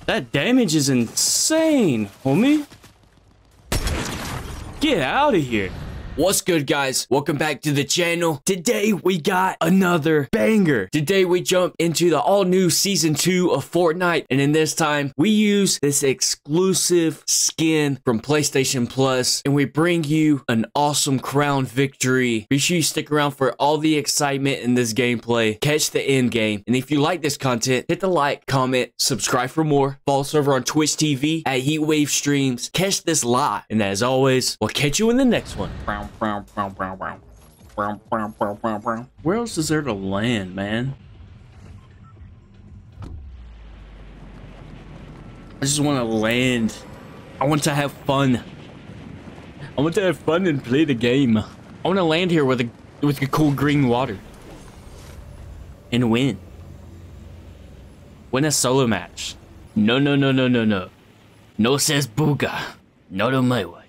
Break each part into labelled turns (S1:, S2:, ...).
S1: That damage is insane, homie. Get out of here. What's good, guys? Welcome back to the channel. Today we got another banger. Today we jump into the all-new season 2 of Fortnite, and in this time we use this exclusive skin from PlayStation Plus, and we bring you an awesome crown victory. Be sure you stick around for all the excitement in this gameplay. Catch the end game, and if you like this content, hit the like, comment, subscribe for more. Follow us over on Twitch TV at Heatwave Streams. Catch this live, and as always, we'll catch you in the next one. Where else is there to land, man? I just want to land. I want to have fun. I want to have fun and play the game. I want to land here with a cool green water and win. Win a solo match. No, no, no, no, no, no. No says booga. Not on my watch.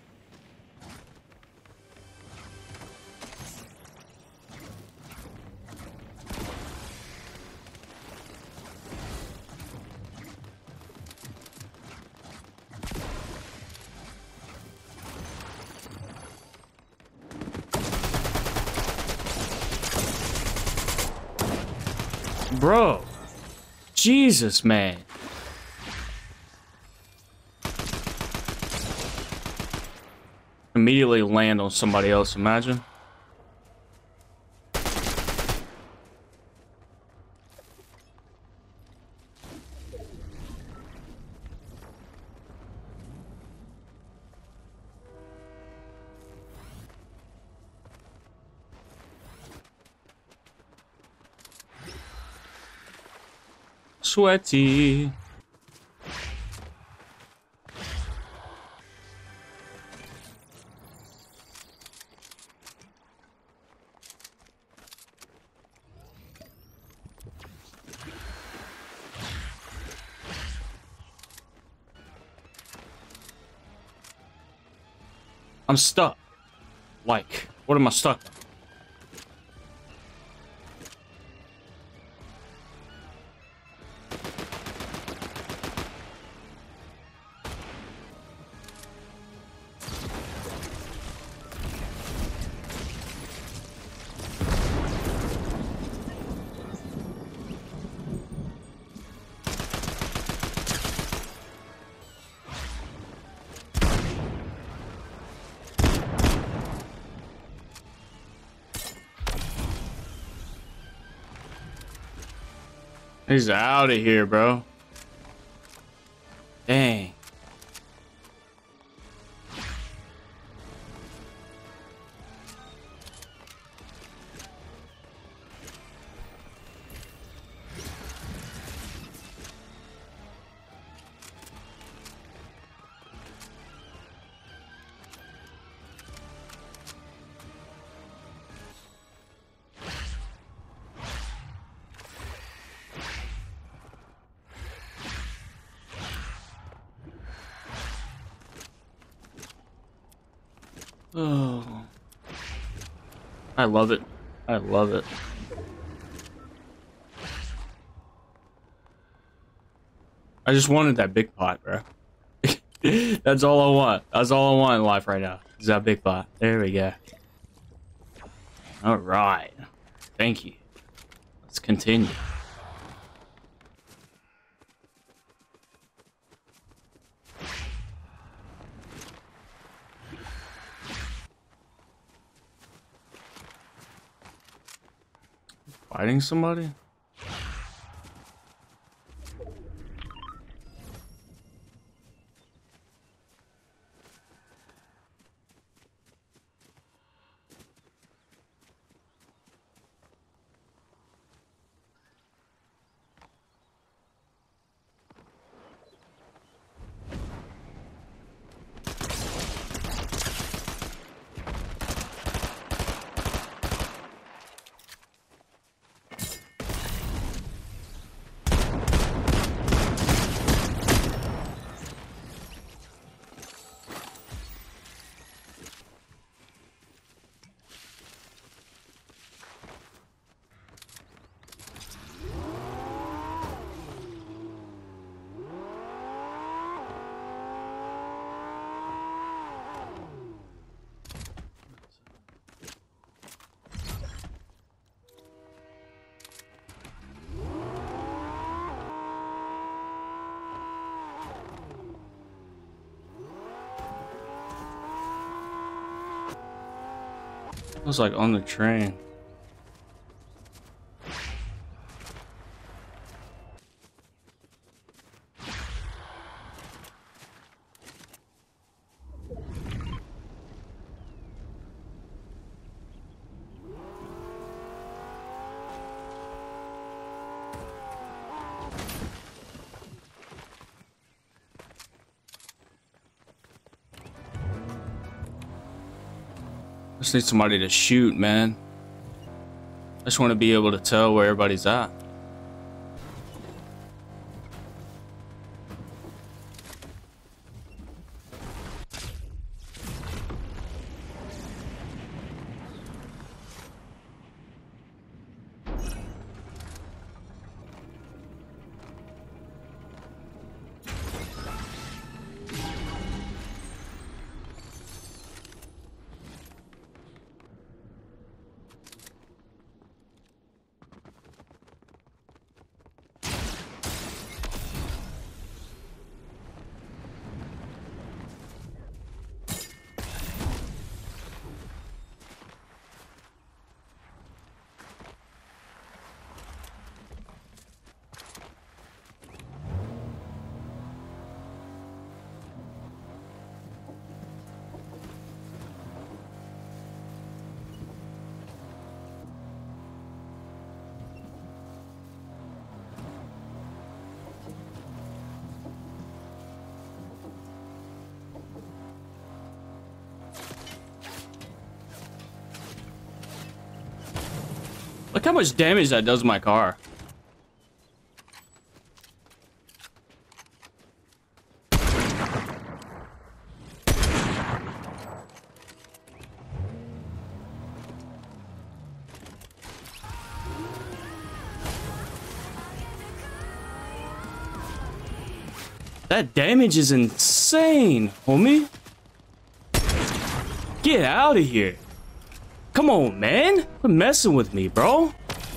S1: Bro, Jesus, man. Immediately land on somebody else, imagine. Sweaty. I'm stuck. Like, what am I stuck on? He's out of here, bro. Dang. Oh, I love it. I love it. I just wanted that big pot, bro. That's all I want. That's all I want in life right now. Is that big pot. There we go. All right. Thank you. Let's continue. Fighting somebody? It was like on the train. I just need somebody to shoot, man. I just want to be able to tell where everybody's at. Look how much damage that does my car. That damage is insane, homie. Get out of here. Come on, man. Quit messing with me, bro.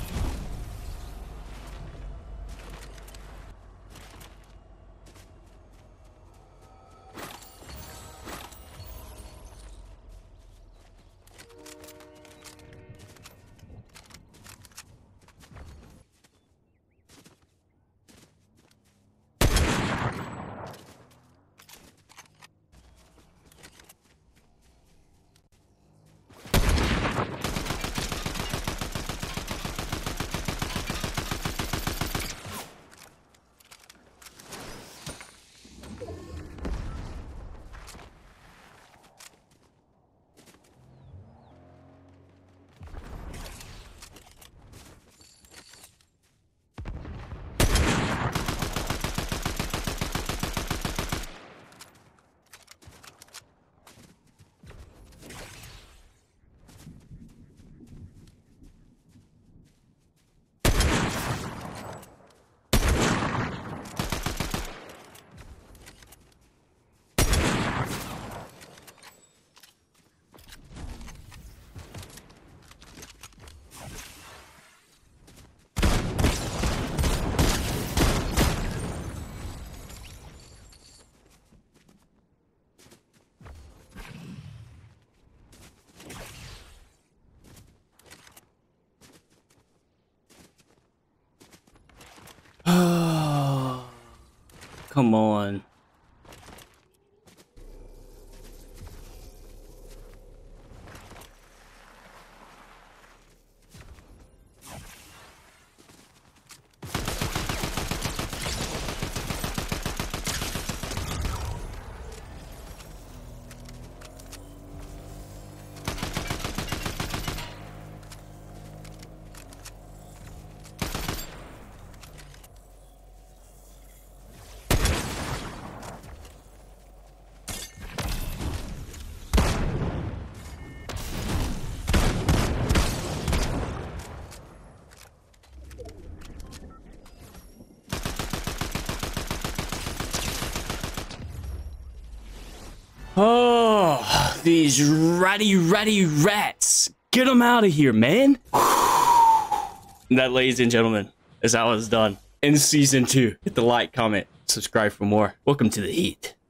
S1: Come on. Oh, these ratty rats. Get them out of here, man. And that, ladies and gentlemen, is how it's done in season 2. Hit the like, comment, subscribe for more. Welcome to the heat.